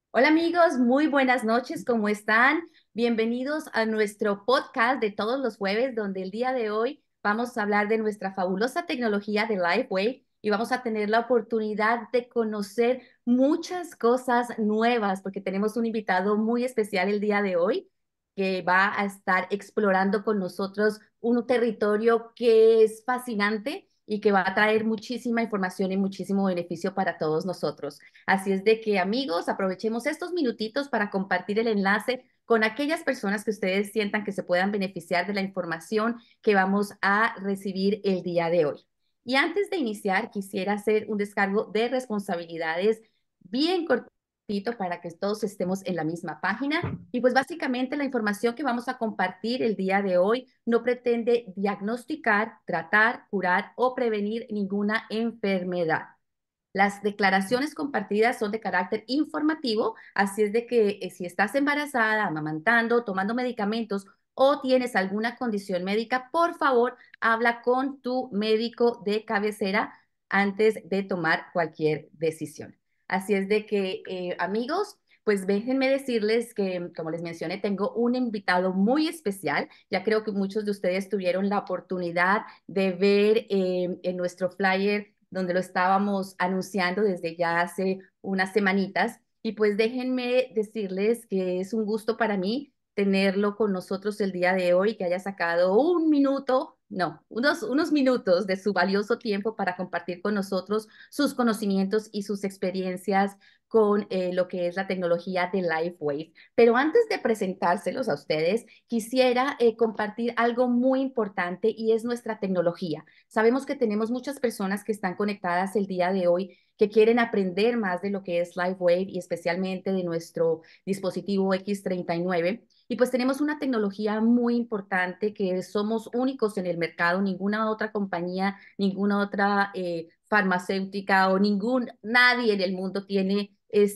Hola amigos, muy buenas noches, ¿cómo están? Bienvenidos a nuestro podcast de todos los jueves, donde el día de hoy vamos a hablar de nuestra fabulosa tecnología de LifeWave y vamos a tener la oportunidad de conocer muchas cosas nuevas, porque tenemos un invitado muy especial el día de hoy que va a estar explorando con nosotros un territorio que es fascinante y que va a traer muchísima información y muchísimo beneficio para todos nosotros. Así es de que, amigos, aprovechemos estos minutitos para compartir el enlace con aquellas personas que ustedes sientan que se puedan beneficiar de la información que vamos a recibir el día de hoy. Y antes de iniciar, quisiera hacer un descargo de responsabilidades bien cortito para que todos estemos en la misma página. Y pues básicamente la información que vamos a compartir el día de hoy no pretende diagnosticar, tratar, curar o prevenir ninguna enfermedad. Las declaraciones compartidas son de carácter informativo, así es de que si estás embarazada, amamantando, tomando medicamentos o tienes alguna condición médica, por favor, habla con tu médico de cabecera antes de tomar cualquier decisión. Así es de que, amigos, pues déjenme decirles que, como les mencioné, tengo un invitado muy especial. Ya creo que muchos de ustedes tuvieron la oportunidad de ver en nuestro flyer donde lo estábamos anunciando desde ya hace unas semanitas. Y pues déjenme decirles que es un gusto para mí tenerlo con nosotros el día de hoy, que haya sacado un minuto, no, unos minutos de su valioso tiempo para compartir con nosotros sus conocimientos y sus experiencias con lo que es la tecnología de LifeWave. Pero antes de presentárselos a ustedes, quisiera compartir algo muy importante y es nuestra tecnología. Sabemos que tenemos muchas personas que están conectadas el día de hoy que quieren aprender más de lo que es LifeWave y especialmente de nuestro dispositivo X39. Y pues tenemos una tecnología muy importante que somos únicos en el mercado, ninguna otra compañía, ninguna otra farmacéutica o nadie en el mundo tiene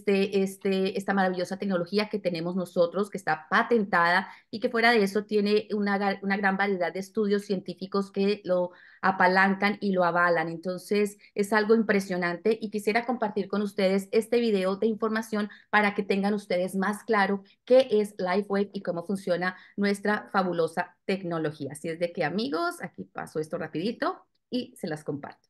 esta maravillosa tecnología que tenemos nosotros, que está patentada y que fuera de eso tiene una gran variedad de estudios científicos que lo apalancan y lo avalan. Entonces, es algo impresionante y quisiera compartir con ustedes este video de información para que tengan ustedes más claro qué es LifeWave y cómo funciona nuestra fabulosa tecnología. Así es de que, amigos, aquí paso esto rapidito y se las comparto.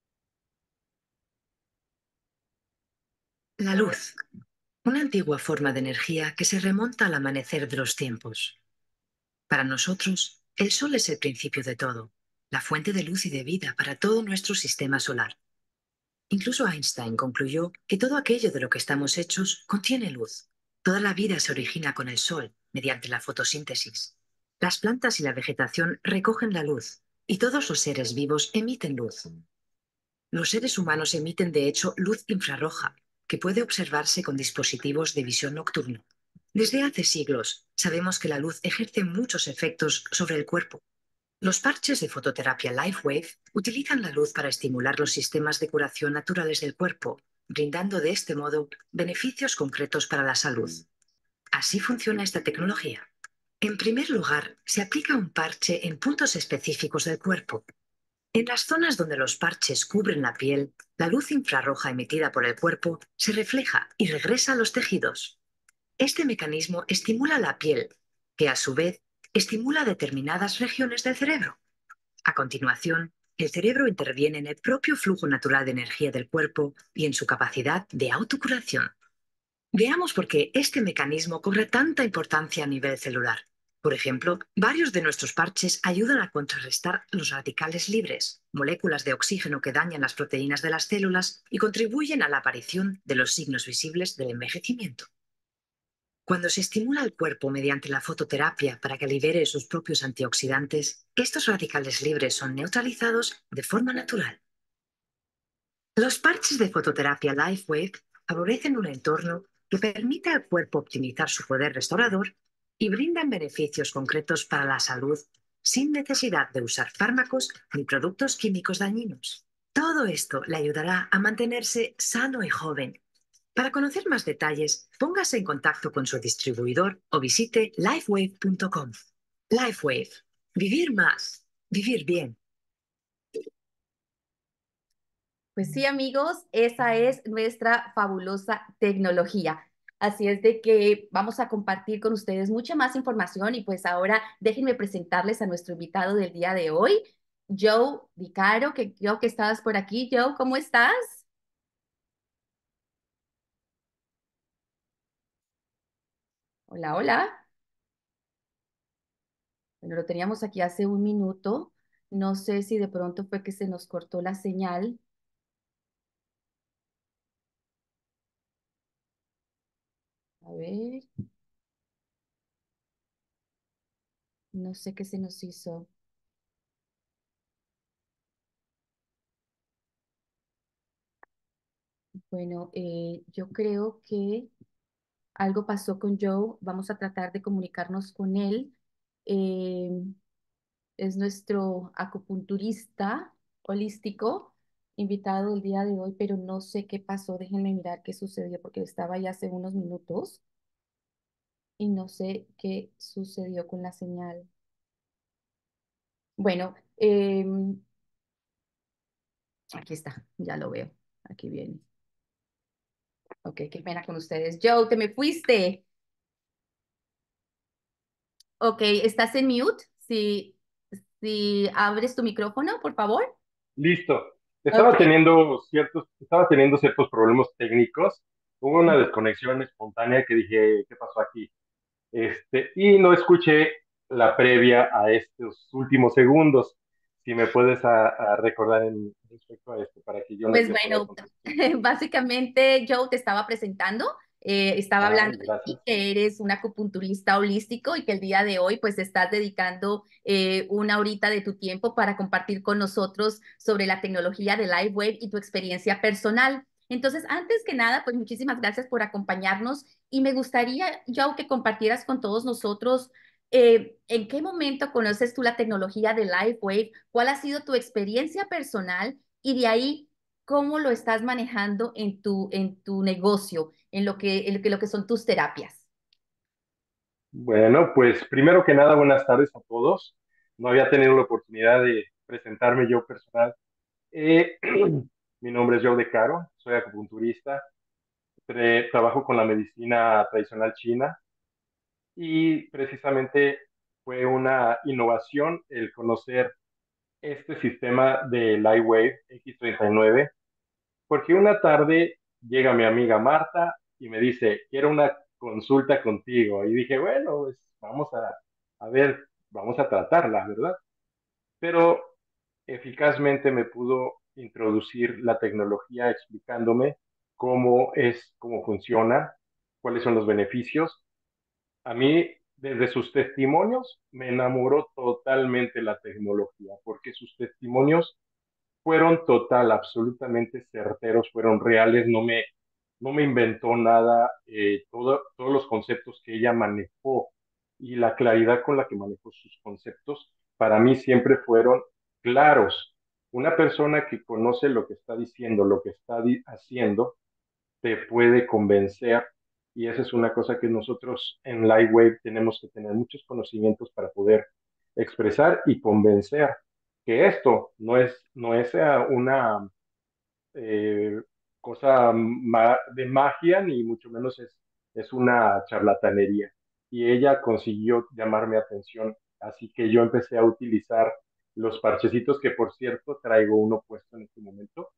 La luz, una antigua forma de energía que se remonta al amanecer de los tiempos. Para nosotros, el Sol es el principio de todo, la fuente de luz y de vida para todo nuestro sistema solar. Incluso Einstein concluyó que todo aquello de lo que estamos hechos contiene luz. Toda la vida se origina con el Sol, mediante la fotosíntesis. Las plantas y la vegetación recogen la luz, y todos los seres vivos emiten luz. Los seres humanos emiten, de hecho, luz infrarroja, que puede observarse con dispositivos de visión nocturna. Desde hace siglos, sabemos que la luz ejerce muchos efectos sobre el cuerpo. Los parches de fototerapia LifeWave utilizan la luz para estimular los sistemas de curación naturales del cuerpo, brindando de este modo beneficios concretos para la salud. Así funciona esta tecnología. En primer lugar, se aplica un parche en puntos específicos del cuerpo. En las zonas donde los parches cubren la piel, la luz infrarroja emitida por el cuerpo se refleja y regresa a los tejidos. Este mecanismo estimula la piel, que a su vez estimula determinadas regiones del cerebro. A continuación, el cerebro interviene en el propio flujo natural de energía del cuerpo y en su capacidad de autocuración. Veamos por qué este mecanismo cobra tanta importancia a nivel celular. Por ejemplo, varios de nuestros parches ayudan a contrarrestar los radicales libres, moléculas de oxígeno que dañan las proteínas de las células y contribuyen a la aparición de los signos visibles del envejecimiento. Cuando se estimula el cuerpo mediante la fototerapia para que libere sus propios antioxidantes, estos radicales libres son neutralizados de forma natural. Los parches de fototerapia LifeWave favorecen un entorno que permite al cuerpo optimizar su poder restaurador y brindan beneficios concretos para la salud sin necesidad de usar fármacos ni productos químicos dañinos. Todo esto le ayudará a mantenerse sano y joven. Para conocer más detalles, póngase en contacto con su distribuidor o visite lifewave.com. LifeWave. Vivir más. Vivir bien. Pues sí, amigos, esa es nuestra fabulosa tecnología. Así es de que vamos a compartir con ustedes mucha más información y pues ahora déjenme presentarles a nuestro invitado del día de hoy, Joe Vicaro, que creo que estabas por aquí. Joe, ¿cómo estás? Hola, hola. Bueno, lo teníamos aquí hace un minuto. No sé si de pronto fue que se nos cortó la señal. A ver, no sé qué se nos hizo. Bueno, yo creo que algo pasó con Joe. Vamos a tratar de comunicarnos con él. Eh, es nuestro acupunturista holístico invitado el día de hoy, pero no sé qué pasó. Déjenme mirar qué sucedió porque estaba ya hace unos minutos y no sé qué sucedió con la señal. Bueno, aquí está, ya lo veo. Aquí viene. Ok, qué pena con ustedes. Joe, te me fuiste. Ok, ¿estás en mute? Si abres tu micrófono, por favor. Listo. Ok. Estaba teniendo ciertos problemas técnicos. Hubo una desconexión espontánea que dije, ¿qué pasó aquí? Y no escuché la previa a estos últimos segundos. Si me puedes recordar respecto a esto, para que yo Pues le pueda bueno, contestar. básicamente Joe te estaba presentando, estaba Ah, hablando de ti, gracias. que eres un acupunturista holístico y que el día de hoy pues estás dedicando una horita de tu tiempo para compartir con nosotros sobre la tecnología de LiveWave y tu experiencia personal. Entonces, antes que nada, pues muchísimas gracias por acompañarnos y me gustaría, Joe, que compartieras con todos nosotros en qué momento conoces tú la tecnología de LiveWave, cuál ha sido tu experiencia personal y de ahí cómo lo estás manejando en tu negocio, lo que son tus terapias. Bueno, pues primero que nada, buenas tardes a todos. No había tenido la oportunidad de presentarme yo personal. Eh, Mi nombre es Joe De Caro, soy acupunturista. Trabajo con la medicina tradicional china y precisamente fue una innovación el conocer este sistema de Lightwave X39, porque una tarde llega mi amiga Marta y me dice, quiero una consulta contigo. Y dije, bueno, pues vamos a ver, vamos a tratarla, ¿verdad? Pero eficazmente me pudo introducir la tecnología explicándome cómo funciona, cuáles son los beneficios. A mí, desde sus testimonios, me enamoró totalmente la tecnología, porque sus testimonios fueron absolutamente certeros, fueron reales, no me inventó nada, todos los conceptos que ella manejó y la claridad con la que manejó sus conceptos, para mí siempre fueron claros. Una persona que conoce lo que está diciendo, lo que está haciendo, te puede convencer y esa es una cosa que nosotros en Lightwave tenemos que tener muchos conocimientos para poder expresar y convencer que esto no es una eh, cosa de magia, ni mucho menos es una charlatanería. Y ella consiguió llamar mi atención, así que yo empecé a utilizar los parchecitos que, por cierto, traigo uno puesto en este momento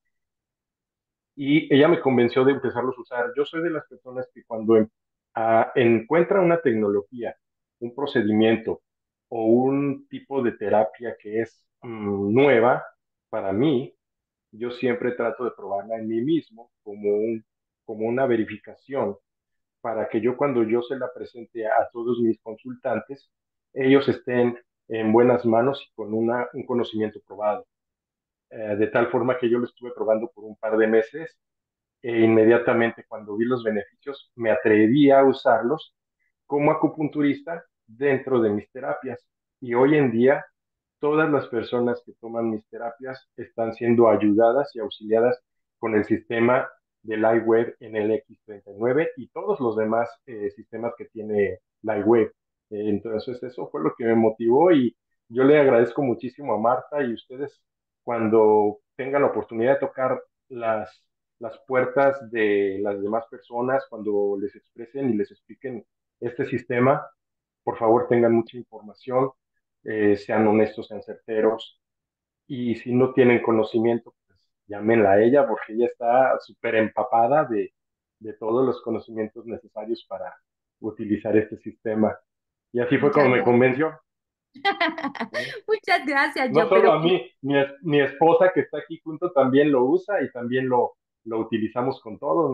y ella me convenció de empezarlos a usar. Yo soy de las personas que cuando encuentra una tecnología, un procedimiento o un tipo de terapia que es nueva para mí, yo siempre trato de probarla en mí mismo como una verificación para que yo cuando yo se la presente a todos mis consultantes, ellos estén en buenas manos y con un conocimiento probado. De tal forma que yo lo estuve probando por un par de meses e inmediatamente cuando vi los beneficios me atreví a usarlos como acupunturista dentro de mis terapias. Y hoy en día todas las personas que toman mis terapias están siendo ayudadas y auxiliadas con el sistema de Lightwave en el X39 y todos los demás sistemas que tiene Lightwave. Entonces eso fue lo que me motivó y yo le agradezco muchísimo a Marta y ustedes cuando tengan la oportunidad de tocar las las puertas de las demás personas cuando les expresen y les expliquen este sistema. Por favor, tengan mucha información, sean honestos, sean certeros, y si no tienen conocimiento, pues llámenla a ella porque ella está súper empapada de todos los conocimientos necesarios para utilizar este sistema. Y así fue como Muchas me gracias. convenció. ¿Eh? Muchas gracias, No yo, solo pero a mí, mi esposa que está aquí junto también lo usa y también lo utilizamos con todos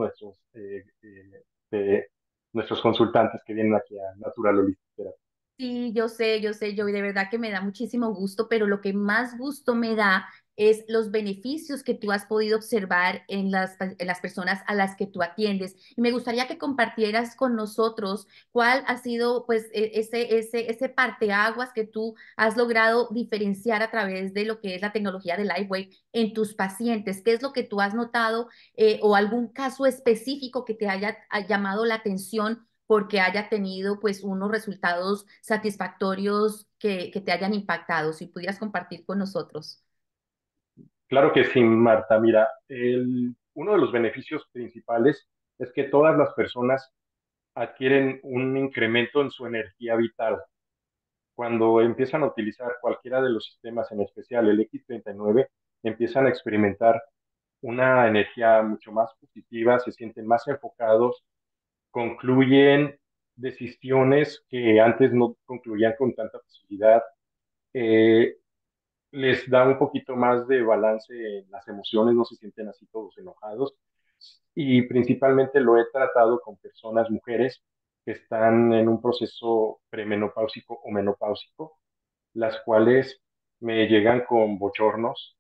nuestros consultantes que vienen aquí a Natural Holistic Therapy. sí, yo sé, yo, y de verdad que me da muchísimo gusto, pero lo que más gusto me da es los beneficios que tú has podido observar en las personas a las que tú atiendes. Y me gustaría que compartieras con nosotros cuál ha sido, pues, ese parteaguas que tú has logrado diferenciar a través de lo que es la tecnología de LifeWave en tus pacientes. ¿Qué es lo que tú has notado o algún caso específico que te haya llamado la atención porque haya tenido pues unos resultados satisfactorios que te hayan impactado? Si pudieras compartir con nosotros. Claro que sí, Marta. Mira, uno de los beneficios principales es que todas las personas adquieren un incremento en su energía vital. Cuando empiezan a utilizar cualquiera de los sistemas, en especial el X39, empiezan a experimentar una energía mucho más positiva, se sienten más enfocados, concluyen decisiones que antes no concluían con tanta facilidad, eh, les da un poquito más de balance en las emociones, no se sienten así todos enojados. Y principalmente lo he tratado con personas, mujeres, que están en un proceso premenopáusico o menopáusico, las cuales me llegan con bochornos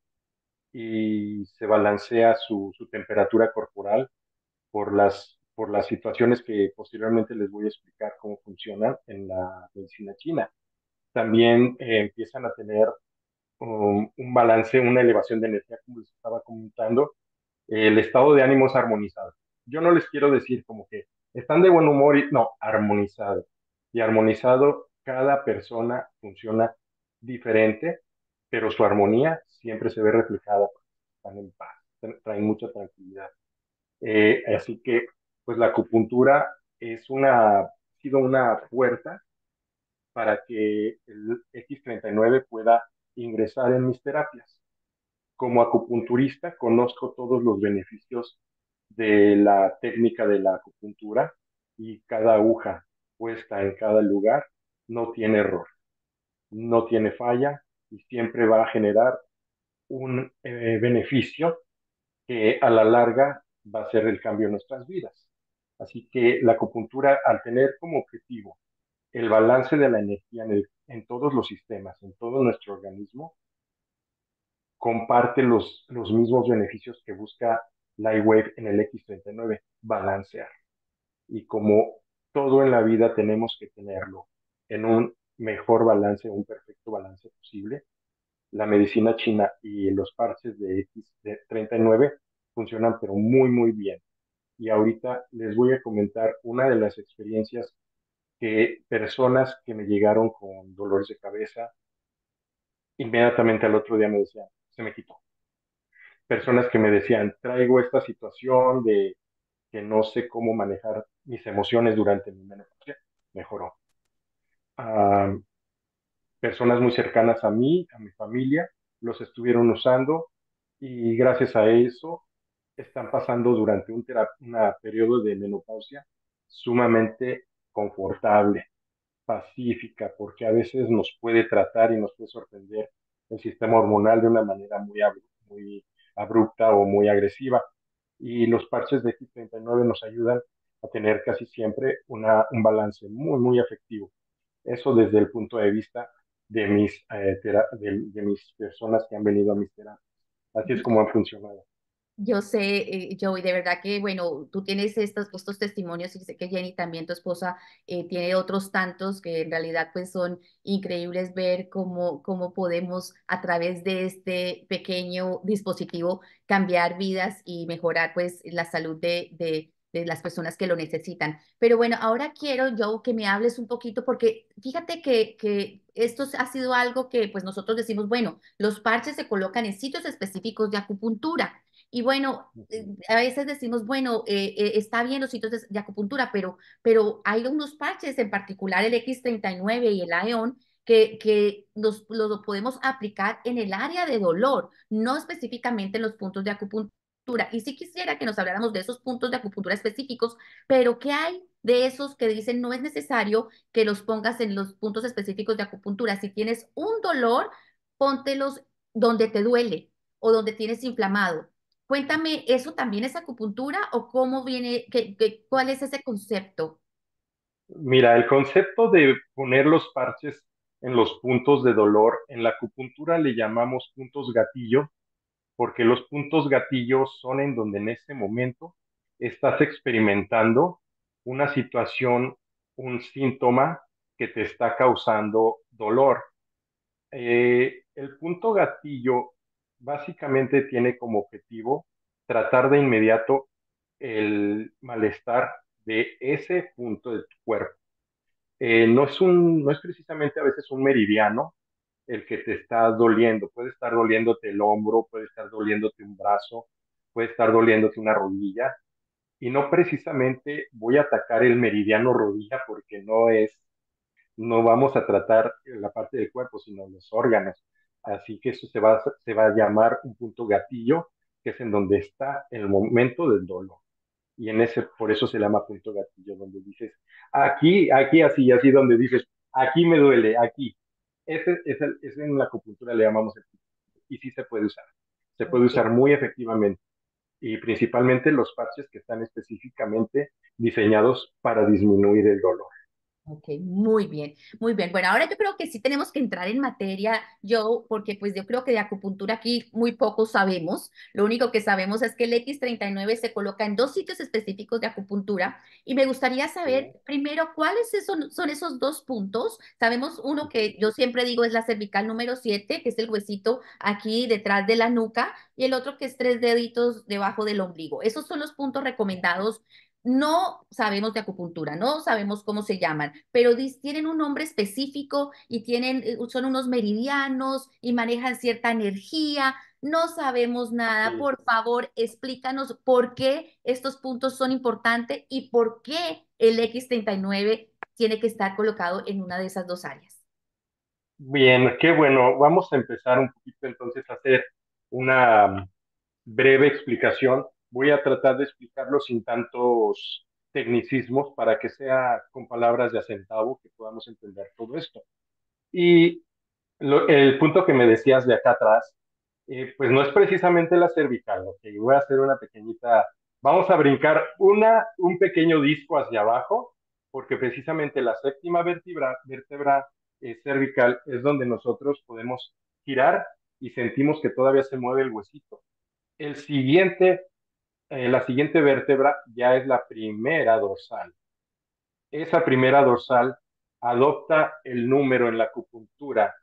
y se balancea su temperatura corporal por las situaciones que posteriormente les voy a explicar cómo funcionan en la medicina china. También empiezan a tener un balance, una elevación de energía, como les estaba comentando. El estado de ánimo es armonizado. Yo no les quiero decir como que están de buen humor, y no, armonizado. Y armonizado, cada persona funciona diferente, pero su armonía siempre se ve reflejada porque están en paz, traen mucha tranquilidad. Así que, pues la acupuntura ha sido una puerta para que el X39 pueda ingresar en mis terapias. Como acupunturista, conozco todos los beneficios de la técnica de la acupuntura y cada aguja puesta en cada lugar no tiene error, no tiene falla y siempre va a generar un beneficio que a la larga va a ser el cambio en nuestras vidas. Así que la acupuntura, al tener como objetivo el balance de la energía en todos los sistemas, en todo nuestro organismo, comparte los mismos beneficios que busca Lightwave en el X39, balancear. Y como todo en la vida tenemos que tenerlo en un mejor balance, un perfecto balance posible, la medicina china y los parches de X39 funcionan pero muy, muy bien. Y ahorita les voy a comentar una de las experiencias que personas que me llegaron con dolores de cabeza, inmediatamente al otro día me decían, se me quitó. Personas que me decían, traigo esta situación de que no sé cómo manejar mis emociones durante mi menopausia, mejoró. Ah, personas muy cercanas a mí, a mi familia, los estuvieron usando y gracias a eso están pasando durante una periodo de menopausia sumamente confortable, pacífica, porque a veces nos puede tratar y nos puede sorprender el sistema hormonal de una manera muy abrupta o muy agresiva. Y los parches de X39 nos ayudan a tener casi siempre un balance muy, muy efectivo. Eso desde el punto de vista de mis personas que han venido a mis terapias. Así es como han funcionado. Yo sé, Joey, de verdad que, bueno, tú tienes estos testimonios y sé que Jenny también, tu esposa, tiene otros tantos que en realidad pues son increíbles ver cómo podemos a través de este pequeño dispositivo cambiar vidas y mejorar pues la salud de las personas que lo necesitan. Pero bueno, ahora quiero, Joe, que me hables un poquito porque fíjate que esto ha sido algo que pues nosotros decimos, bueno, los parches se colocan en sitios específicos de acupuntura. Y bueno, Ujú. a veces decimos, bueno, está bien los sitios de acupuntura, pero hay unos parches, en particular el X39 y el ION, que los podemos aplicar en el área de dolor, no específicamente en los puntos de acupuntura. Y sí quisiera que nos habláramos de esos puntos de acupuntura específicos, pero ¿qué hay de esos que dicen no es necesario que los pongas en los puntos específicos de acupuntura? Si tienes un dolor, póntelos donde te duele o donde tienes inflamado. Cuéntame, ¿eso también es acupuntura o cómo viene, cuál es ese concepto? Mira, el concepto de poner los parches en los puntos de dolor, en la acupuntura le llamamos puntos gatillo, porque los puntos gatillo son en donde en este momento estás experimentando una situación, un síntoma que te está causando dolor. El punto gatillo básicamente tiene como objetivo tratar de inmediato el malestar de ese punto de tu cuerpo. No es precisamente a veces un meridiano el que te está doliendo. Puede estar doliéndote el hombro, puede estar doliéndote un brazo, puede estar doliéndote una rodilla. Y no precisamente voy a atacar el meridiano rodilla porque no vamos a tratar la parte del cuerpo, sino los órganos. Así que eso se va a llamar un punto gatillo, que es en donde está el momento del dolor. Y por eso se llama punto gatillo, donde dices, aquí, así, así, donde dices, aquí me duele, aquí. Ese en la acupuntura le llamamos el punto. Y sí se puede usar. Se puede Ok. usar muy efectivamente. Y principalmente los parches que están específicamente diseñados para disminuir el dolor. Ok, muy bien, muy bien. Bueno, ahora yo creo que sí tenemos que entrar en materia, yo, porque pues yo creo que de acupuntura aquí muy poco sabemos. Lo único que sabemos es que el X39 se coloca en dos sitios específicos de acupuntura y me gustaría saber ¿Sí? primero son esos dos puntos. Sabemos uno que yo siempre digo es la cervical número 7, que es el huesito aquí detrás de la nuca, y el otro que es tres deditos debajo del ombligo. Esos son los puntos recomendados. No sabemos de acupuntura, no sabemos cómo se llaman, pero tienen un nombre específico y son unos meridianos y manejan cierta energía. No sabemos nada. Sí. Por favor, explícanos por qué estos puntos son importantes y por qué el X39 tiene que estar colocado en una de esas dos áreas. Bien, qué bueno. Vamos a empezar un poquito entonces a hacer una breve explicación. Voy a tratar de explicarlo sin tantos tecnicismos para que sea con palabras de a centavo que podamos entender todo esto. Y el punto que me decías de acá atrás, pues no es precisamente la cervical, ok. Voy a hacer una pequeñita, vamos a brincar un pequeño disco hacia abajo, porque precisamente la séptima vértebra cervical es donde nosotros podemos girar y sentimos que todavía se mueve el huesito. El siguiente, la siguiente vértebra ya es la primera dorsal. Esa primera dorsal adopta el número en la acupuntura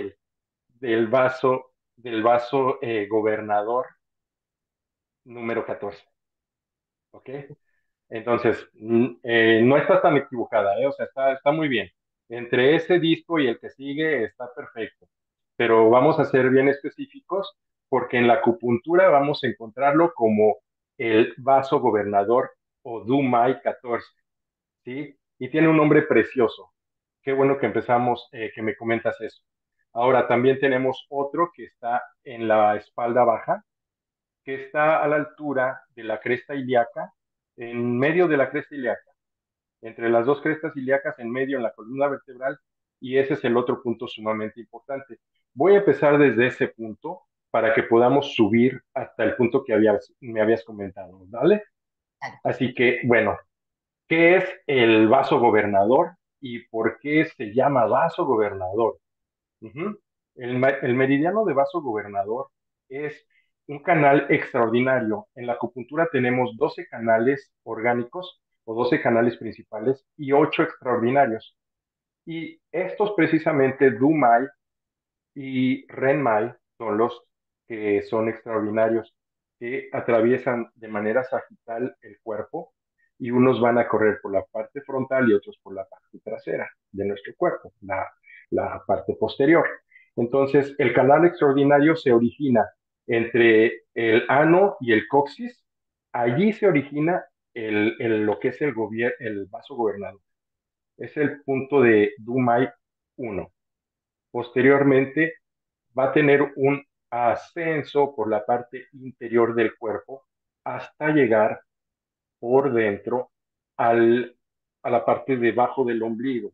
del vaso gobernador número 14. ¿Ok? Entonces, no está tan equivocada, ¿eh? O sea, está muy bien. Entre ese disco y el que sigue está perfecto. Pero vamos a ser bien específicos porque en la acupuntura vamos a encontrarlo como el vaso gobernador o Dumai 14, ¿sí? Y tiene un nombre precioso. Qué bueno que empezamos, que me comentas eso. Ahora, también tenemos otro que está en la espalda baja, que está a la altura de la cresta ilíaca, en medio de la cresta ilíaca, entre las dos crestas ilíacas, en medio en la columna vertebral, y ese es el otro punto sumamente importante. Voy a empezar desde ese punto para que podamos subir hasta el punto que me habías comentado, ¿vale? Dale. Así que, bueno, ¿qué es el vaso gobernador y por qué se llama vaso gobernador? Ujú. El meridiano de vaso gobernador es un canal extraordinario. En la acupuntura tenemos 12 canales orgánicos o 12 canales principales y 8 extraordinarios. Y estos precisamente Dumai y Renmai son los que son extraordinarios, que atraviesan de manera sagital el cuerpo y unos van a correr por la parte frontal y otros por la parte trasera de nuestro cuerpo, la parte posterior. Entonces, el canal extraordinario se origina entre el ano y el coxis. Allí se origina lo que es el vaso gobernador. Es el punto de Dumai 1. Posteriormente va a tener un ascenso por la parte interior del cuerpo hasta llegar por dentro al, a la parte debajo del ombligo.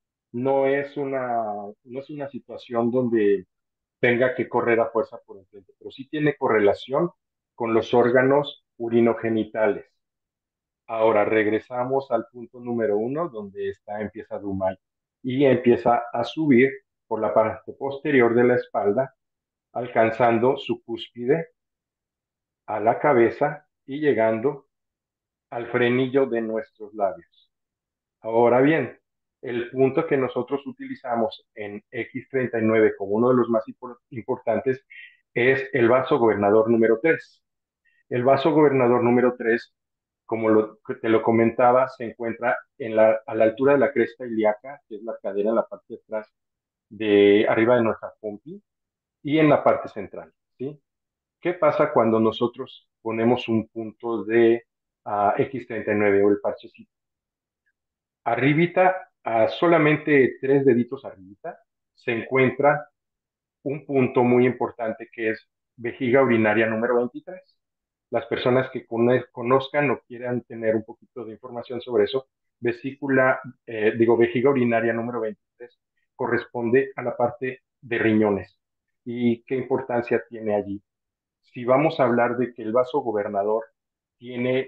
No es una situación donde tenga que correr a fuerza por enfrente, pero sí tiene correlación con los órganos urinogenitales. Ahora regresamos al punto número 1, donde empieza Dumay y empieza a subir por la parte posterior de la espalda, alcanzando su cúspide a la cabeza y llegando al frenillo de nuestros labios. Ahora bien, el punto que nosotros utilizamos en X39 como uno de los más importantes es el vaso gobernador número 3. El vaso gobernador número 3, como te lo comentaba, se encuentra a la altura de la cresta ilíaca, que es la cadera en la parte de atrás, de arriba de nuestra pompi, y en la parte central, ¿sí? ¿Qué pasa cuando nosotros ponemos un punto de X39 o el parchecito? Arribita, a solamente 3 deditos arribita, se encuentra un punto muy importante que es vejiga urinaria número 23. Las personas que conozcan o quieran tener un poquito de información sobre eso, vejiga urinaria número 23 corresponde a la parte de riñones. ¿Y qué importancia tiene allí? Si vamos a hablar de que el vaso gobernador tiene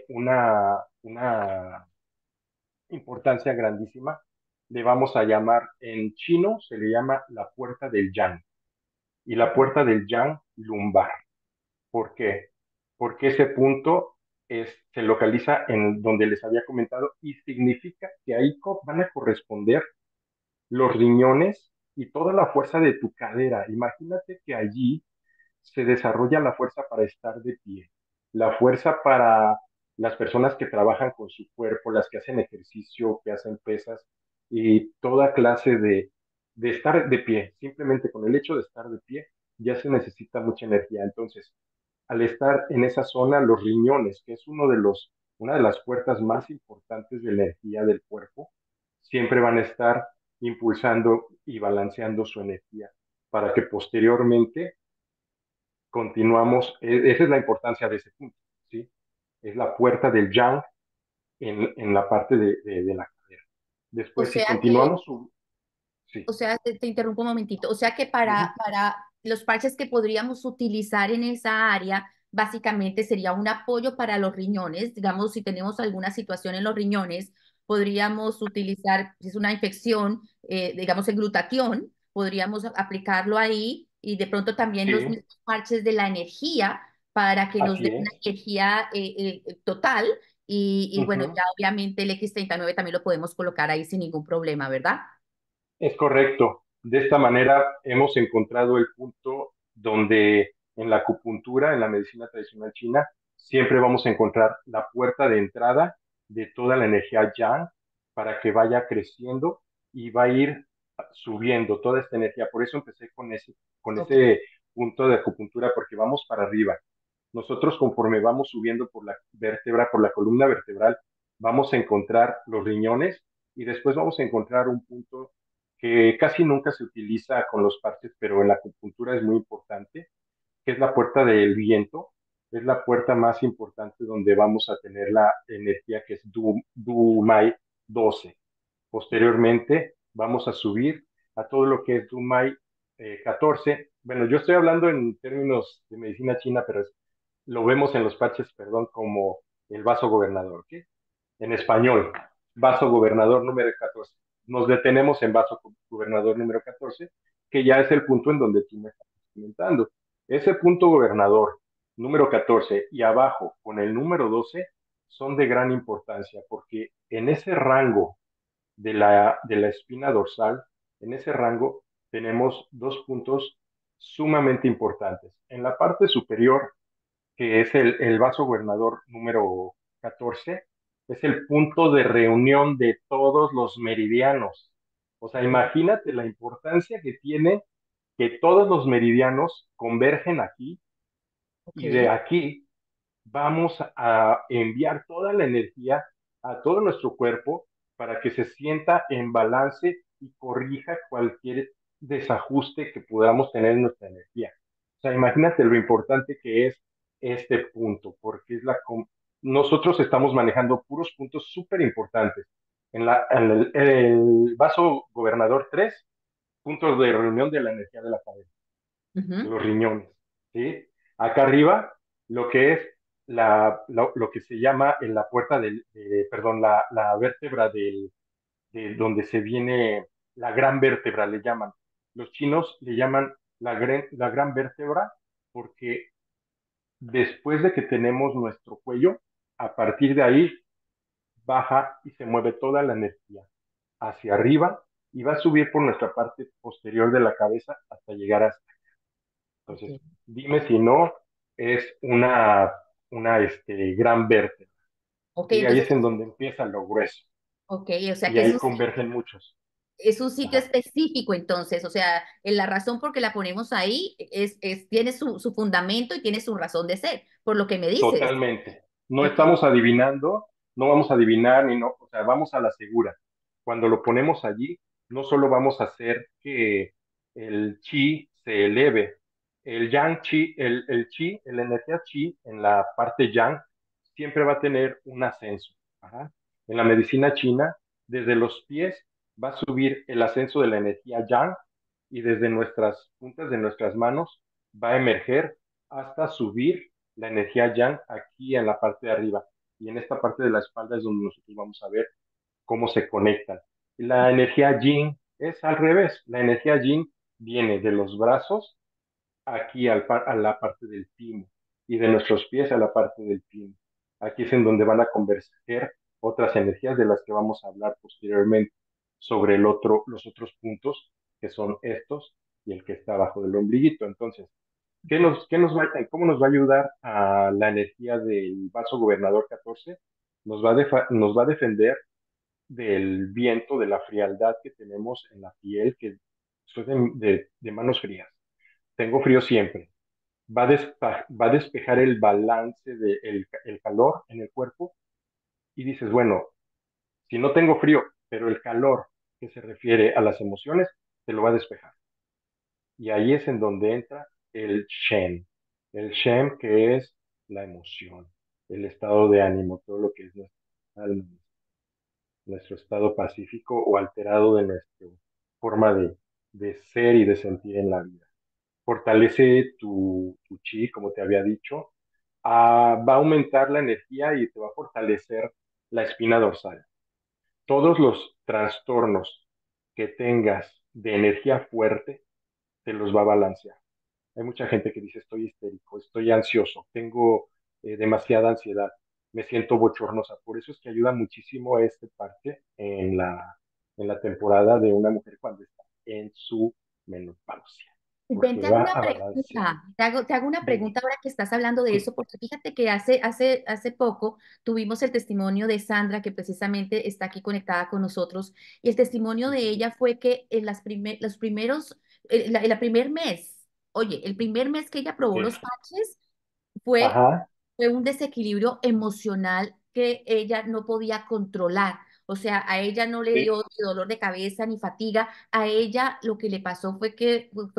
una importancia grandísima, le vamos a llamar, en chino se le llama la puerta del yang, y la puerta del yang lumbar. ¿Por qué? Porque ese punto se localiza en donde les había comentado y significa que ahí van a corresponder los riñones y toda la fuerza de tu cadera. Imagínate que allí se desarrolla la fuerza para estar de pie, la fuerza para las personas que trabajan con su cuerpo, las que hacen ejercicio, que hacen pesas y toda clase de estar de pie. Simplemente con el hecho de estar de pie ya se necesita mucha energía. Entonces, al estar en esa zona, los riñones, que es una de las puertas más importantes de energía del cuerpo, siempre van a estar impulsando y balanceando su energía para que posteriormente esa es la importancia de ese punto, ¿sí? Es la puerta del yang en la parte de la cadera. O Después, si sea que continuamos, sí. O sea, te interrumpo un momentito. O sea que Ujú. para los parches que podríamos utilizar en esa área, básicamente sería un apoyo para los riñones. Digamos, si tenemos alguna situación en los riñones, podríamos utilizar, si es una infección, digamos, el glutatión, podríamos aplicarlo ahí y de pronto también los Sí, mismos parches de la energía para que nos así dé una es. energía total. Y bueno, Ujú. ya obviamente el X39 también lo podemos colocar ahí sin ningún problema, ¿verdad? Es correcto. De esta manera hemos encontrado el punto donde en la acupuntura, en la medicina tradicional china, siempre vamos a encontrar la puerta de entrada de toda la energía yang para que vaya creciendo y va a ir subiendo toda esta energía. Por eso empecé con Ok. ese punto de acupuntura, porque vamos para arriba. Nosotros, conforme vamos subiendo por la vértebra, por la columna vertebral, vamos a encontrar los riñones y después vamos a encontrar un punto que casi nunca se utiliza con los parches, pero en la acupuntura es muy importante, que es la puerta del viento. Es la puerta más importante donde vamos a tener la energía que es Dumai 12. Posteriormente vamos a subir a todo lo que es Dumai 14. Bueno, yo estoy hablando en términos de medicina china, pero lo vemos en los parches, perdón, como el vaso gobernador, ¿ok? En español, vaso gobernador número 14. Nos detenemos en vaso gobernador número 14, que ya es el punto en donde tú me estás comentando. Ese punto gobernador número 14 y abajo con el número 12 son de gran importancia porque en ese rango de la espina dorsal, en ese rango tenemos dos puntos sumamente importantes. En la parte superior, que es el vaso gobernador número 14, es el punto de reunión de todos los meridianos. O sea, imagínate la importancia que tiene que todos los meridianos convergen aquí Ok, Y de aquí vamos a enviar toda la energía a todo nuestro cuerpo para que se sienta en balance y corrija cualquier desajuste que podamos tener en nuestra energía. O sea, imagínate lo importante que es este punto, porque nosotros estamos manejando puros puntos súper importantes. En el vaso gobernador 3 puntos de reunión de la energía de la cabeza, ujú, los riñones, ¿sí? Acá arriba, lo que es lo que se llama en la puerta perdón, la vértebra de donde se viene la gran vértebra, le llaman. Los chinos le llaman la gran vértebra porque después de que tenemos nuestro cuello, a partir de ahí baja y se mueve toda la energía hacia arriba y va a subir por nuestra parte posterior de la cabeza hasta llegar hasta. ok, Entonces, dime si no es una gran vértebra. ok, Y ahí entonces, es en donde empieza lo grueso. ok, o sea Y que ahí convergen muchos. es un sitio Ajá. específico entonces, o sea, la razón por que la ponemos ahí tiene su fundamento y tiene su razón de ser, por lo que me dices. Totalmente. No Ok, estamos adivinando, no vamos a adivinar ni no, o sea, vamos a la segura. Cuando lo ponemos allí, no solo vamos a hacer que el chi se eleve, el yang chi, el chi, la energía chi en la parte yang siempre va a tener un ascenso. Ajá. En la medicina china, desde los pies va a subir el ascenso de la energía yang y desde nuestras puntas de nuestras manos va a emerger hasta subir la energía yang aquí en la parte de arriba. Y en esta parte de la espalda es donde nosotros vamos a ver cómo se conectan. La energía yin es al revés. La energía yin viene de los brazos aquí a la parte del pino y de nuestros pies a la parte del pino. Aquí es en donde van a converger otras energías de las que vamos a hablar posteriormente sobre los otros puntos que son estos y el que está abajo del ombliguito. Entonces, ¿cómo nos va a ayudar a la energía del vaso gobernador 14? Nos va a defender del viento, de la frialdad que tenemos en la piel, que soy de manos frías. Tengo frío siempre. Va a despejar el balance el calor en el cuerpo y dices, bueno, si no tengo frío, pero el calor que se refiere a las emociones, te lo va a despejar. Y ahí es en donde entra el Shen. El Shen que es la emoción, el estado de ánimo, todo lo que es nuestra alma, nuestro estado pacífico o alterado de nuestra forma de ser y de sentir en la vida. Fortalece tu chi, como te había dicho, va a aumentar la energía y te va a fortalecer la espina dorsal. Todos los trastornos que tengas de energía fuerte, te los va a balancear. Hay mucha gente que dice estoy histérico, estoy ansioso, tengo demasiada ansiedad, me siento bochornosa. Por eso es que ayuda muchísimo esta parte en la temporada de una mujer cuando está en su menopausia, Ven, porque te hago va una a balancear. pregunta, te hago una Dime. pregunta ahora que estás hablando de eso, porque fíjate que hace poco tuvimos el testimonio de Sandra, que precisamente está aquí conectada con nosotros, y el testimonio de Ujú. ella fue que en los primeros, la primer mes, oye, el primer mes que ella probó Sí. los patches, fue, Ajá, fue un desequilibrio emocional que ella no podía controlar. O sea, a ella no le dio sí, ni dolor de cabeza ni fatiga. A ella lo que le pasó fue que fue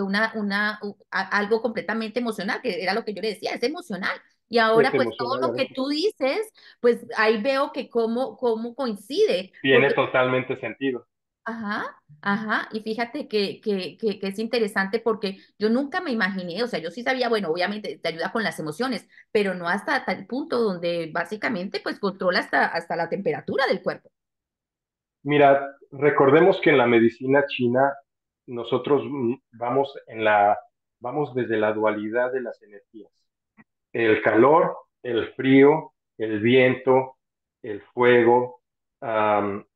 algo completamente emocional, que era lo que yo le decía, es emocional. Y es ahora, pues todo emocional a lo que veces. tú dices, pues ahí veo que cómo coincide, Tiene porque totalmente sentido. ajá, ajá, y fíjate que es interesante porque yo nunca me imaginé, o sea, yo sí sabía, bueno, obviamente te ayuda con las emociones, pero no hasta tal punto donde básicamente pues controla hasta la temperatura del cuerpo. Mira, recordemos que en la medicina china nosotros vamos desde la dualidad de las energías. El calor, el frío, el viento, el fuego, am,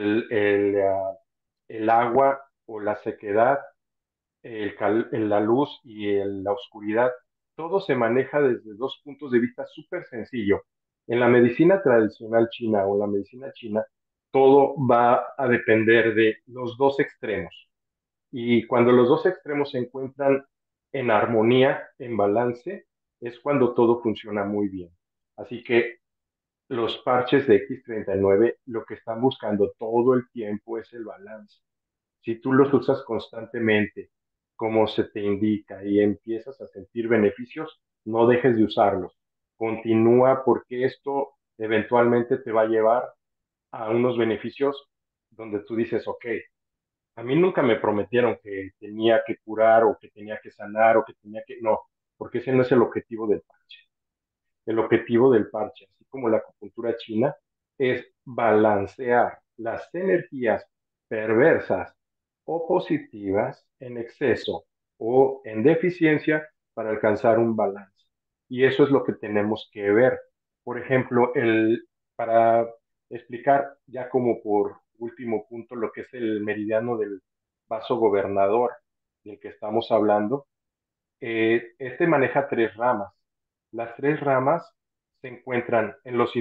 el agua o la sequedad, la luz y la oscuridad, todo se maneja desde dos puntos de vista súper sencillo. En la medicina tradicional china o la medicina china, todo va a depender de los dos extremos. Y cuando los dos extremos se encuentran en armonía, en balance, es cuando todo funciona muy bien. Así que los parches de X39 lo que están buscando todo el tiempo es el balance. Si tú los usas constantemente, como se te indica, y empiezas a sentir beneficios, no dejes de usarlos. Continúa porque esto eventualmente te va a llevar a unos beneficios donde tú dices, ok, a mí nunca me prometieron que tenía que curar o que tenía que sanar o que tenía que... No, porque ese no es el objetivo del parche. El objetivo del parche, así como la acupuntura china, es balancear las energías perversas o positivas en exceso o en deficiencia para alcanzar un balance. Y eso es lo que tenemos que ver. Por ejemplo, para explicar ya como por último punto lo que es el meridiano del vaso gobernador del que estamos hablando, este maneja tres ramas. Las tres ramas se encuentran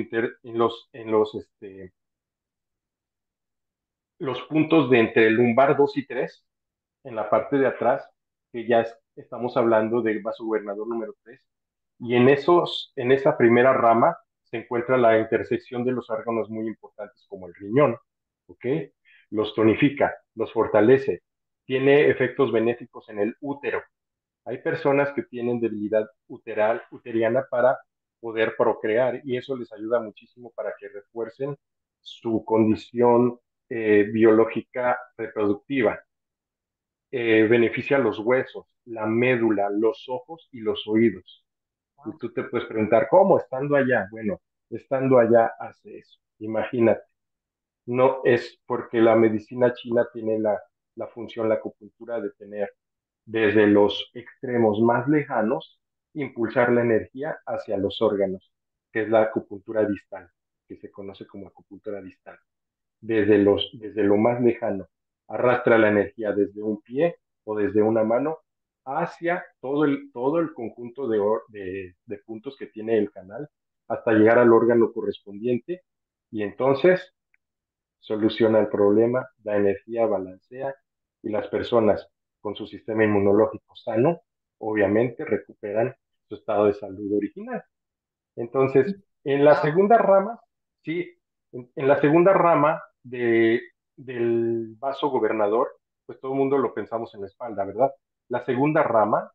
los puntos de entre el lumbar 2 y 3 en la parte de atrás, que estamos hablando del vaso gobernador número 3. Y en esa primera rama se encuentra la intersección de los órganos muy importantes como el riñón, ¿ok? Los tonifica, los fortalece, tiene efectos benéficos en el útero. Hay personas que tienen debilidad uteriana para poder procrear y eso les ayuda muchísimo para que refuercen su condición biológica reproductiva. Beneficia los huesos, la médula, los ojos y los oídos. Y tú te puedes preguntar, ¿cómo? Estando allá. Bueno, estando allá hace eso. Imagínate. No es porque la medicina china tiene la función, la acupuntura de tener desde los extremos más lejanos, impulsar la energía hacia los órganos, que es la acupuntura distal, que se conoce como acupuntura distal. Desde lo más lejano, arrastra la energía desde un pie o desde una mano hacia todo el conjunto de puntos que tiene el canal hasta llegar al órgano correspondiente y entonces soluciona el problema, da energía, balancea y las personas con su sistema inmunológico sano, obviamente recuperan su estado de salud original. Entonces, en la Wow. segunda rama, sí, en la segunda rama del vaso gobernador, pues todo el mundo lo pensamos en la espalda, ¿verdad? La segunda rama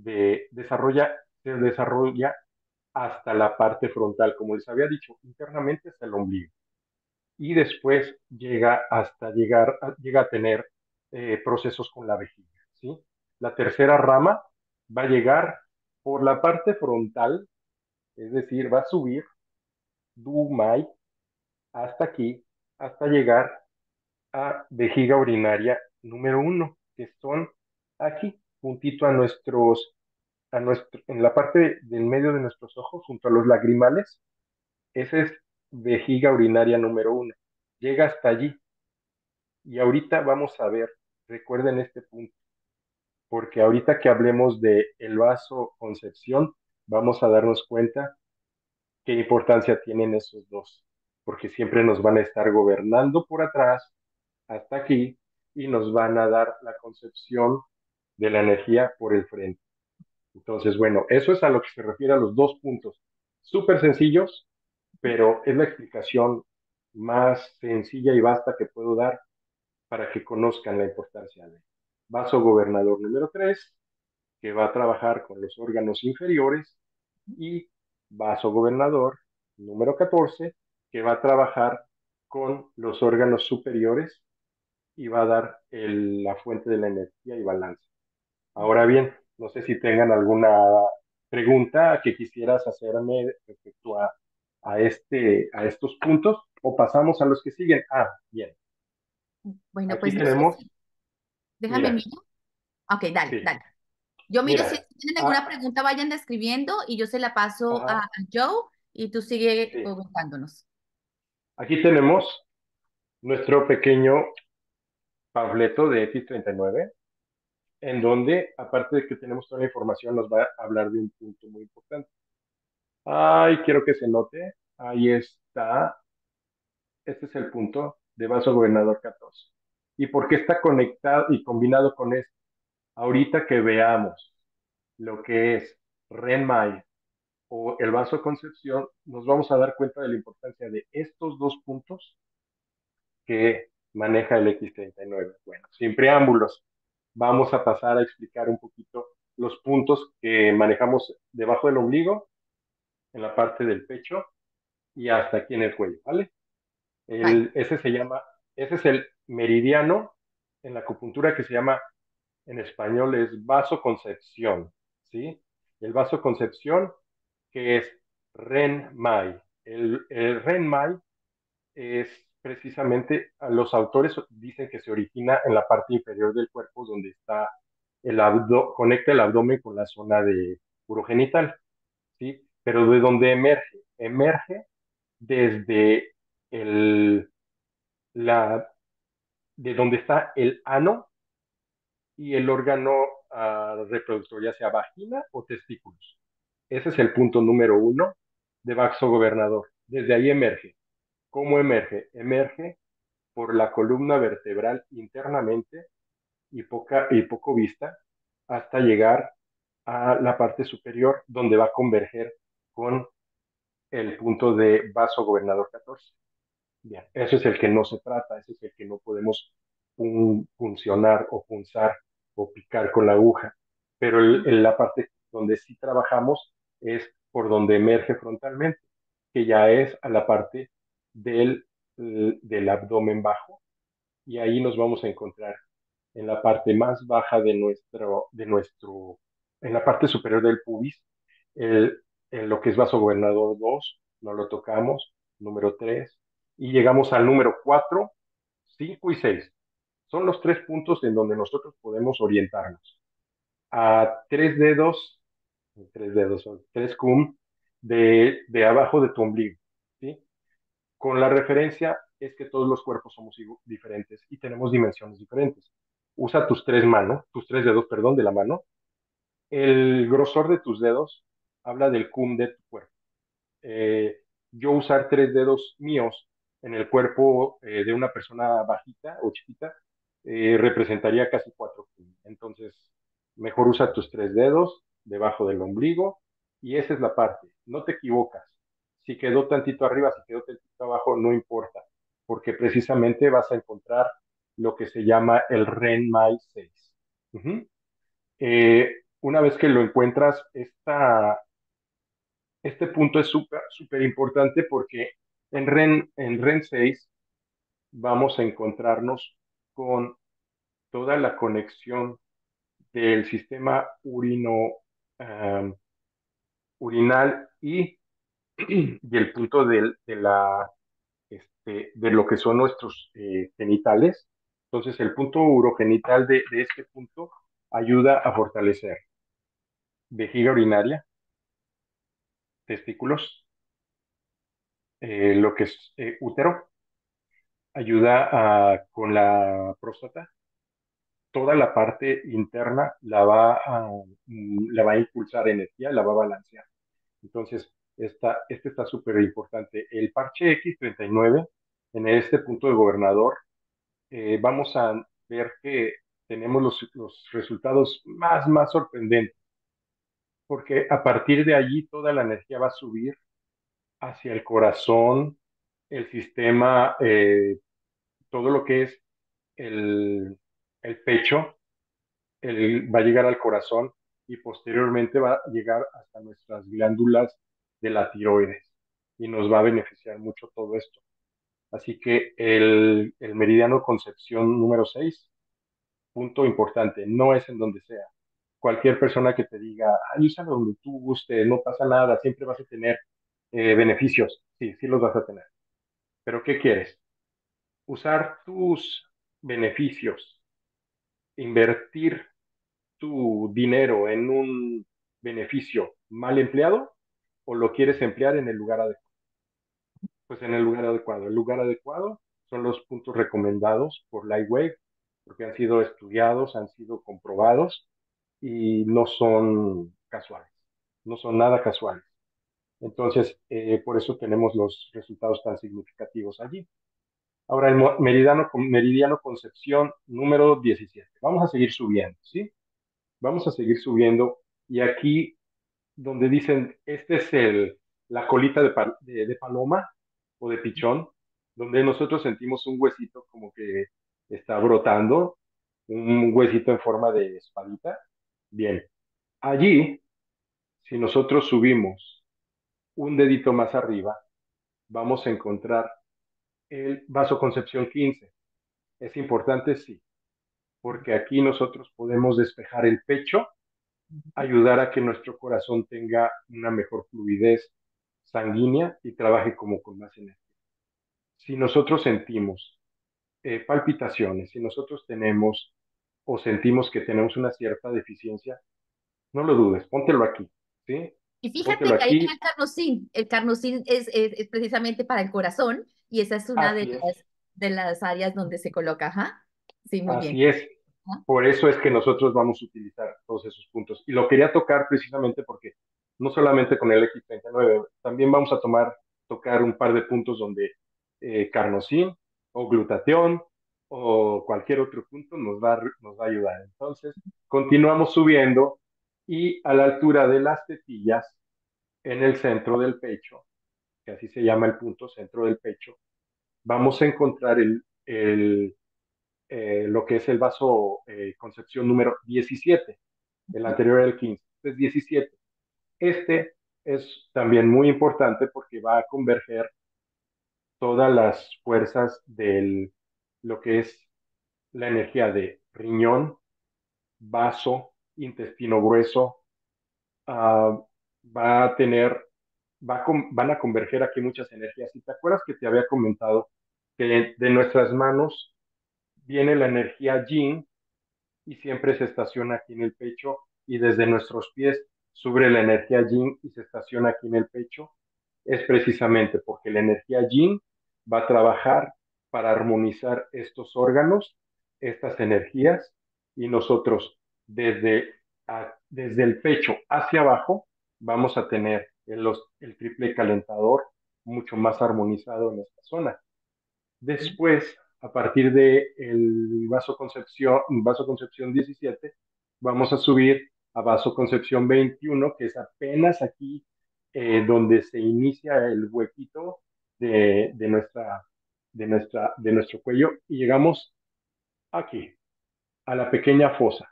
se desarrolla hasta la parte frontal, como les había dicho, internamente hasta el ombligo y después llega a tener procesos con la vejiga, ¿sí? La tercera rama va a llegar por la parte frontal, es decir, va a subir du mai hasta aquí, hasta llegar a vejiga urinaria número uno, que son aquí, juntito en la parte del medio de nuestros ojos, junto a los lagrimales, ese es vejiga urinaria número uno. Llega hasta allí. Y ahorita vamos a ver, recuerden este punto, porque ahorita que hablemos de el vaso concepción, vamos a darnos cuenta qué importancia tienen esos dos, porque siempre nos van a estar gobernando por atrás hasta aquí y nos van a dar la concepción de la energía por el frente. Entonces, bueno, eso es a lo que se refiere a los dos puntos. Súper sencillos, pero es la explicación más sencilla y vasta que puedo dar para que conozcan la importancia de vaso gobernador número 3 que va a trabajar con los órganos inferiores, y vaso gobernador número 14 que va a trabajar con los órganos superiores y va a dar la fuente de la energía y balance. Ahora bien, no sé si tengan alguna pregunta que quisieras hacerme respecto a estos puntos o pasamos a los que siguen. Ah, bien. Bueno, Aquí pues no sé tenemos, si, déjame mira, mirar. Ok, dale, sí, dale. Yo miro si mira, tienen alguna ah, pregunta, vayan escribiendo y yo se la paso a ajá, Joe y tú sigue sí. preguntándonos. Aquí tenemos nuestro pequeño panfleto de X39, en donde, aparte de que tenemos toda la información, nos va a hablar de un punto muy importante. Ay, quiero que se note. Ahí está. Este es el punto de vaso gobernador 14. ¿Y por qué está conectado y combinado con esto? Ahorita que veamos lo que es Renmai o el vasoconcepción, nos vamos a dar cuenta de la importancia de estos dos puntos que maneja el X39. Bueno, sin preámbulos, vamos a pasar a explicar un poquito los puntos que manejamos debajo del ombligo, en la parte del pecho y hasta aquí en el cuello, ¿vale? Vale. Ese es el meridiano en la acupuntura que se llama, en español es vasoconcepción, ¿sí? El vasoconcepción que es Ren-Mai. El Ren-Mai es precisamente, los autores dicen que se origina en la parte inferior del cuerpo donde está conecta el abdomen con la zona de urogenital, ¿sí? Pero ¿de dónde emerge? Emerge desde el, la, de donde está el ano y el órgano reproductor, ya sea vagina o testículos. Ese es el punto número uno de Vaxo Gobernador. Desde ahí emerge. ¿Cómo emerge? Emerge por la columna vertebral internamente y poco vista hasta llegar a la parte superior donde va a converger con el punto de vaso gobernador 14. Bien, ese es el que no se trata, ese es el que no podemos funcionar o punzar o picar con la aguja. Pero la parte donde sí trabajamos es por donde emerge frontalmente, que ya es a la parte del, del abdomen bajo. Y ahí nos vamos a encontrar en la parte más baja en la parte superior del pubis, el, en lo que es vaso gobernador 2 no lo tocamos, número 3 y llegamos al número 4 5 y 6. Son los tres puntos en donde nosotros podemos orientarnos. A tres dedos, o tres cum de abajo de tu ombligo, ¿sí? Con la referencia es que todos los cuerpos somos diferentes y tenemos dimensiones diferentes. Usa tus tres manos, tus tres dedos, perdón, de la mano. El grosor de tus dedos habla del cum de tu cuerpo. Eh, yo usar tres dedos míos en el cuerpo de una persona bajita o chiquita representaría casi cuatro cum. Entonces, mejor usa tus tres dedos debajo del ombligo y esa es la parte. No te equivocas. Si quedó tantito arriba, si quedó tantito abajo, no importa, porque precisamente vas a encontrar lo que se llama el REN-MAI 6. Ujú. Una vez que lo encuentras, este punto es súper importante porque en REN 6 vamos a encontrarnos con toda la conexión del sistema urinal y el punto de lo que son nuestros genitales. Entonces, el punto urogenital de este punto ayuda a fortalecer vejiga urinaria, testículos, lo que es útero, ayuda con la próstata, toda la parte interna la va a impulsar energía, la va a balancear. Entonces, este está súper importante. El parche X39, en este punto de gobernador, vamos a ver que tenemos los resultados más sorprendentes, porque a partir de allí toda la energía va a subir hacia el corazón, el sistema, todo lo que es el, el pecho, va a llegar al corazón y posteriormente va a llegar hasta nuestras glándulas de la tiroides y nos va a beneficiar mucho todo esto. Así que el meridiano Concepción número 6 punto importante, no es en donde sea. Cualquier persona que te diga, ay, usa donde tú guste, no pasa nada, siempre vas a tener beneficios. Sí, sí los vas a tener. Pero ¿qué quieres? Usar tus beneficios, invertir tu dinero en un beneficio mal empleado o lo quieres emplear en el lugar adecuado? Pues en el lugar adecuado. El lugar adecuado son los puntos recomendados por Lightwave porque han sido estudiados, han sido comprobados y no son casuales, no son nada casuales. Entonces, por eso tenemos los resultados tan significativos allí. Ahora, el meridiano Concepción número 17. Vamos a seguir subiendo, ¿sí? Vamos a seguir subiendo y aquí donde dicen, este es la colita de paloma o de pichón, donde nosotros sentimos un huesito como que está brotando, un huesito en forma de espadita. Bien, allí, si nosotros subimos un dedito más arriba, vamos a encontrar el vasoconcepción 15. Es importante, sí, porque aquí nosotros podemos despejar el pecho, ayudar a que nuestro corazón tenga una mejor fluidez sanguínea y trabaje como con más energía. Si nosotros sentimos palpitaciones, si nosotros tenemos o sentimos que tenemos una cierta deficiencia, no lo dudes, póntelo aquí, ¿sí? Y fíjate Póntelo que ahí está aquí, el carnosín es precisamente para el corazón y esa es una así es, de las áreas donde se coloca, ajá. Sí, muy bien. así es. Ajá. Por eso es que nosotros vamos a utilizar todos esos puntos. Y lo quería tocar precisamente porque no solamente con el X39, también vamos a tocar un par de puntos donde carnosín o glutatión o cualquier otro punto nos va a ayudar. Entonces, continuamos subiendo y a la altura de las tetillas, en el centro del pecho, que así se llama el punto centro del pecho, vamos a encontrar lo que es el vaso concepción número 17. El anterior era el 15, es 17. Este es también muy importante porque va a converger todas las fuerzas de lo que es la energía de riñón, vaso, intestino grueso. uh, va a tener, van a converger aquí muchas energías. ¿Y te acuerdas que te había comentado que de nuestras manos viene la energía yin y siempre se estaciona aquí en el pecho y desde nuestros pies sube la energía yin y se estaciona aquí en el pecho? Es precisamente porque la energía yin va a trabajar para armonizar estos órganos, estas energías, y nosotros desde el pecho hacia abajo vamos a tener el triple calentador mucho más armonizado en esta zona. Después, a partir de el vasoconcepción 17, vamos a subir a vasoconcepción 21, que es apenas aquí donde se inicia el huequito de nuestro cuello y llegamos aquí, a la pequeña fosa.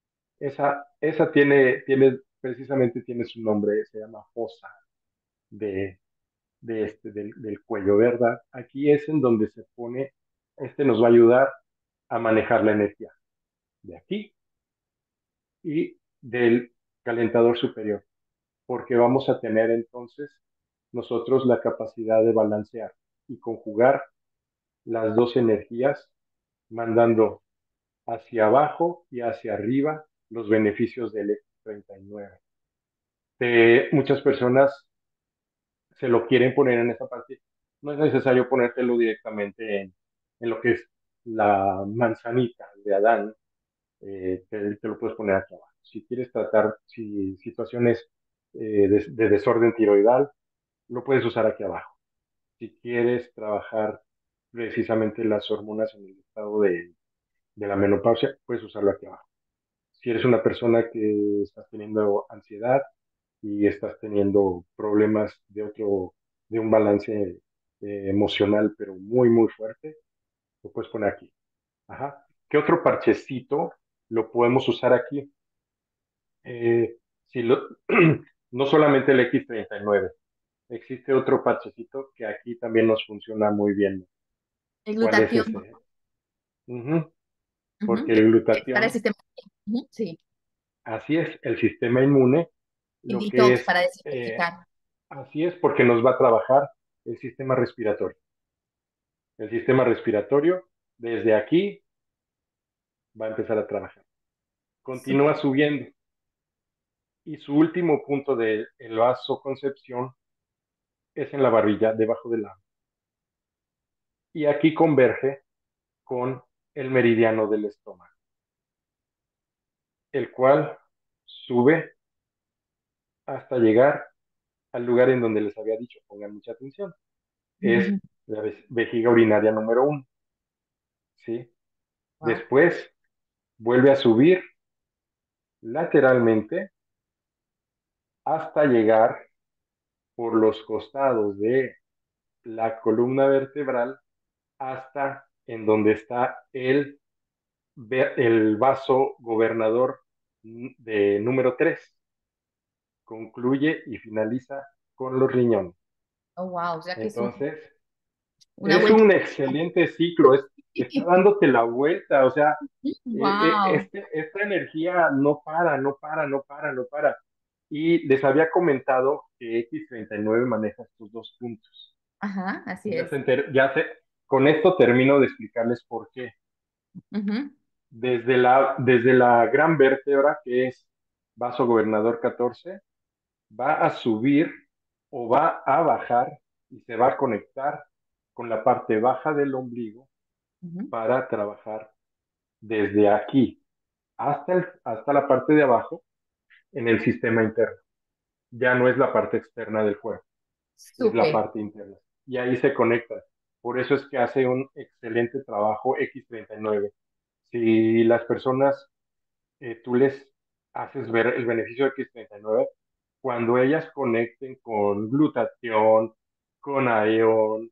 Esa precisamente tiene su nombre, se llama fosa de, del cuello, ¿verdad? Aquí es en donde se pone, nos va a ayudar a manejar la energía de aquí y del calentador superior, porque vamos a tener entonces nosotros la capacidad de balancear y conjugar las dos energías, mandando hacia abajo y hacia arriba los beneficios del X39. Muchas personas se lo quieren poner en esa parte, no es necesario ponértelo directamente en lo que es la manzanita de Adán, te lo puedes poner aquí abajo. Si quieres tratar situaciones de desorden tiroidal, lo puedes usar aquí abajo. Si quieres trabajar precisamente las hormonas en el estado de la menopausia, puedes usarlo aquí abajo. Si eres una persona que estás teniendo ansiedad y estás teniendo problemas de un balance emocional, pero muy, muy fuerte, lo puedes poner aquí. Ajá. ¿Qué otro parchecito lo podemos usar aquí? Eh, si lo, no solamente el X39, existe otro parchecito que aquí también nos funciona muy bien. El ¿Cuál es glutatión, ese? Ujú. ujú, Porque el que es para el glutatión, sistema. Ujú, sí, así es, el sistema inmune, el lo que detox es, para eh, desintoxicar. así es porque nos va a trabajar el sistema respiratorio. El sistema respiratorio, desde aquí, va a empezar a trabajar. Continúa Súper. subiendo. Y su último punto de el vasoconcepción es en la barbilla, debajo del labio. Y aquí converge con el meridiano del estómago, el cual sube hasta llegar al lugar en donde les había dicho, pongan mucha atención, es la vejiga urinaria número 1, ¿sí? Wow. Después vuelve a subir lateralmente hasta llegar por los costados de la columna vertebral hasta en donde está el vaso gobernador de número 3. Concluye y finaliza con los riñones. Oh, wow, o sea que es Entonces, una es vuelta. un excelente ciclo, está dándote la vuelta, o sea, Wow. esta energía no para, no para, no para, no para. Y les había comentado que X39 maneja estos dos puntos. Ajá, así Ya es. se, con esto termino de explicarles por qué. Ujú, Desde la gran vértebra, que es vaso gobernador 14, va a subir o va a bajar y se va a conectar con la parte baja del ombligo ujú. para trabajar desde aquí hasta la parte de abajo en el sistema interno. Ya no es la parte externa del cuerpo, es la Súper. parte interna. Y ahí se conecta. Por eso es que hace un excelente trabajo X39. Si las personas, tú les haces ver el beneficio de X39, cuando ellas conecten con glutatión, con ion,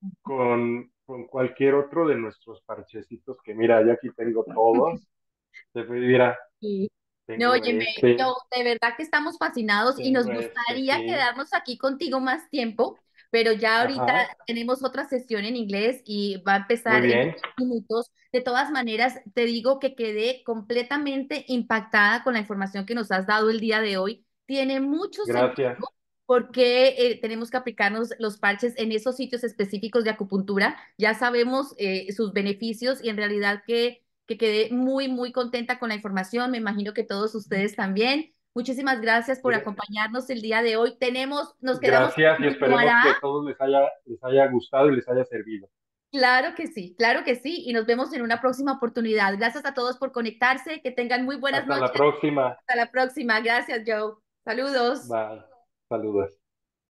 con cualquier otro de nuestros parchecitos, que mira, yo aquí tengo todos, mira, Sí. No, tengo óyeme, este, no, de verdad que estamos fascinados y nos tengo este, gustaría sí, quedarnos aquí contigo más tiempo, pero ya ahorita ajá, tenemos otra sesión en inglés y va a muy empezar en bien, unos minutos. De todas maneras, te digo que quedé completamente impactada con la información que nos has dado el día de hoy. Tiene mucho sentido gracias, porque tenemos que aplicarnos los parches en esos sitios específicos de acupuntura. Ya sabemos sus beneficios y en realidad que quedé muy, muy contenta con la información. Me imagino que todos ustedes también. Muchísimas gracias por gra- acompañarnos el día de hoy. Nos quedamos gracias con y esperemos continuará. que a todos les haya gustado y les haya servido. Claro que sí. Y nos vemos en una próxima oportunidad. Gracias a todos por conectarse. Que tengan muy buenas Hasta la noches. próxima, Hasta la próxima. Gracias, Joe. Saludos. bye, saludos.